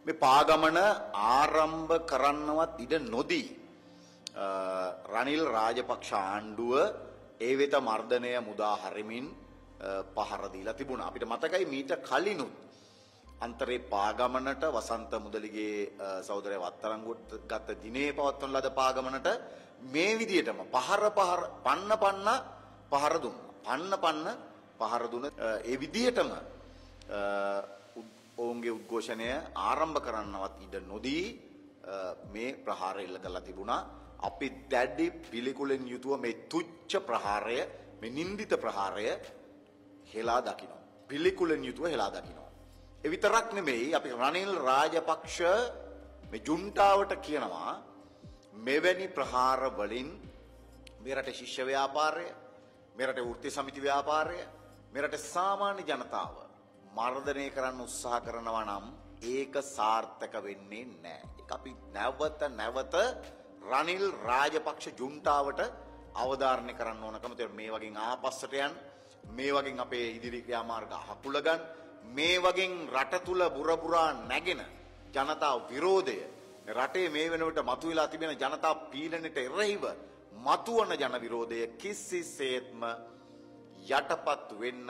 මේ පාගමන ආරම්භ කරන්නවත් ඉඩ නොදී රනිල් රාජපක්ෂ ආණ්ඩුව ඒ වෙත මර්ධනය මුදා හරිමින් පහර දීලා තිබුණා. අපිට මතකයි මීට කලිනුත් අන්තරේ පාගමනට වසන්ත මුදලිගේ සහෝදරය වත්තරංගුවට ගත දිනේ පවත්වන ලද පාගමනට මේ විදියටම පහර දුන්න ඒ විදියටම ඔවුන්ගේ උද්ඝෝෂණය ආරම්භ කරන්නවත් ඉඩ නොදී මේ ප්‍රහාරය එල්ල කරලා තිබුණා. අපි දැඩි පිළිකුලෙන් යුතුව මේ තුච්ඡ ප්‍රහාරය, මේ නින්දිත ප්‍රහාරය හෙලා දකිනවා. පිළිකුලෙන් යුතුව හෙලා දකිනවා. ඒ විතරක් නෙමෙයි, අපි රනිල් රාජපක්ෂ මේ ජුන්ටාවට කියනවා මෙවැනි ප්‍රහාර වලින් මේ රටේ ශිෂ්‍ය ව්‍යාපාරය, මේ රටේ වෘත්ති සමිති ව්‍යාපාරය, මේ රටේ සාමාන්‍ය ජනතාව මර්ධනය කරන්න උත්සාහ කරනවා නම් ඒක සාර්ථක වෙන්නේ නැහැ. ඒක අපි නැවත රනිල් රාජපක්ෂ ජුන්ටාවට අවධාරණය කරන්න ඕනකම තියෙනවා. මේ වගේ ආපස්සට යන්න, මේ වගේ අපේ ඉදිරි ක්‍රියාමාර්ග අහකුල ගන්න, මේ වගේ රට තුල බුරබුරා නැගෙන ජනතා විරෝධය, රටේ මේ වෙනකොට මතුවලා තිබෙන ජනතා පීඩනයට එරෙහිව මතුවන ජන විරෝධය කිසිසේත්ම යටපත්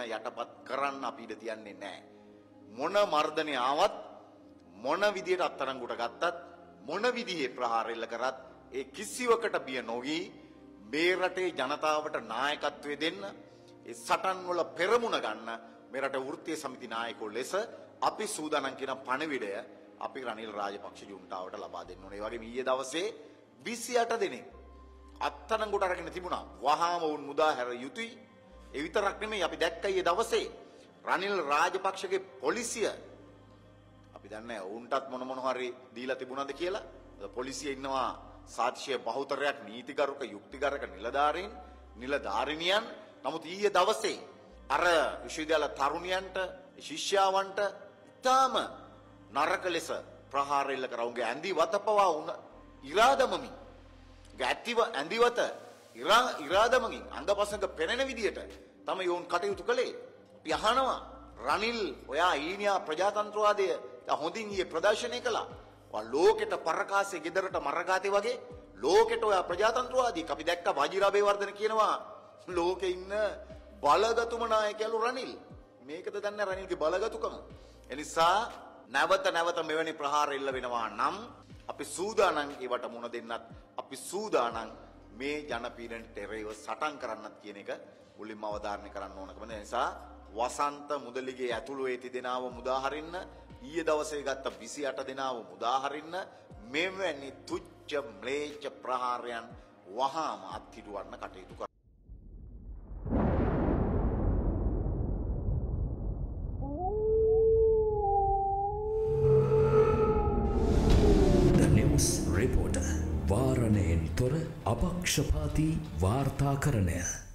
කරන්න අපි ඉඩ තියන්නේ නැහැ. මොන මර්ධනය ආවත්, මොන විදියට අත්අඩංගුවට ගත්තත්, මොන විදිහේ ප්‍රහාර එල්ල කරත් ඒ කිසිවකට බිය නොවි මේ රටේ ජනතාවට නායකත්වය දෙන්න, ඒ සටන් වල පෙරමුණ ගන්න මේ රටේ වෘත්තීය සමිති නායකයෝ ලෙස අපි සූදානම් කියන පණිවිඩය අපි රනිල් රාජපක්ෂ ජුන්ටාවට ලබා දෙන්න ඕනේ. ඒ වගේම ඊයේ දවසේ 28 දෙනෙක් අත්අඩංගුවට අරගෙන තිබුණා. වහාම වුන් මුදා හැර යුතුයි. ඒ විතරක් නෙමෙයි, අපි දැක්ක ඊයේ දවසේ රනිල් රාජපක්ෂගේ පොලිසිය, අපි දන්නේ උන්ටත් මොන හරි දීලා තිබුණාද කියලා. පොලිසිය ඉන්නවා සාක්ෂ්‍ය බහුතරයක් නීතිගරුක යුක්තිගරුක නිලධාරිනියන්. නමුත් ඊයේ දවසේ අර විශ්වවිද්‍යාල තරුණියන්ට, ශිෂ්‍යාවන්ට ඉතාම නරක ලෙස ප්‍රහාර එල්ල කරා. උන්ගේ ඇඳිවත පවා උන ඉරාදමමින්, ගැතිව ඇඳිවත ඉරාදමකින් අංගපසංග පෙනෙන විදියට තමයි යෝන් කටයුතු කළේ. අපි අහනවා රනිල්, ඔයා ඊනියා ප්‍රජාතන්ත්‍රවාදය හොඳින් ඊයේ ප්‍රදර්ශනය කළා. ලෝකෙට පරකාසේ ගෙදරට මරගාතේ වගේ ලෝකෙට ඔයා ප්‍රජාතන්ත්‍රවාදී. අපි දැක්ක වජිරාබේවර්ධන කියනවා ලෝකේ ඉන්න බලගතුම නායකයලු රනිල්. මේකද දන්නේ රනිල්ගේ බලගතුකම. එනිසා නැවත මෙවැනි ප්‍රහාර එල්ල වෙනවා නම් අපි සූදානම් ඒවට මුණ දෙන්නත්, අපි සූදානම් මේ ජනපීඩනට එරෙහිව සටන් කරන්නත් කියන එක මුලින්ම අවධාරණය කරන්න ඕනකම. ඒ නිසා වසන්ත මුදලිගේ ඇතුළු ඒ තිදෙනාව මුදා හරින්න, ඊයේ දවසේ ගත්ත 28 දෙනාව මුදා හරින්න, මෙවැනි තුච්ඡ ම්ලේච්ඡ ප්‍රහාරයන් වහාම අත්හිටුවන්න කටයුතු කරන්න. රිපෝටර් වාරණයෙන් තොර අපක්ෂපාතී වාර්තාකරණය.